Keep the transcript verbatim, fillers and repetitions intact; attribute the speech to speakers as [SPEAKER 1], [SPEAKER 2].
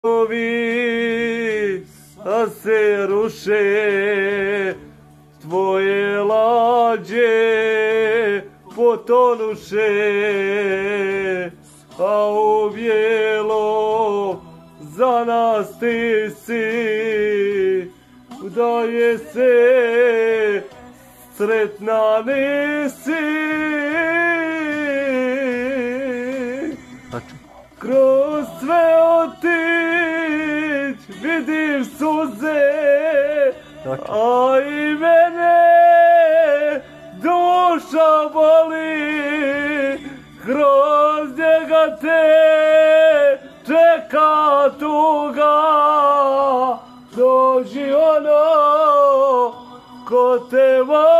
[SPEAKER 1] Ovi a se ruše, tvoje lađe potonuše, a u bijelo za nas ti si, udaje se sretna nisi. Kroz sve otić vidim suze, a i mene duša boli, kroz njega te čeka tuga, dođi ono ko te voli.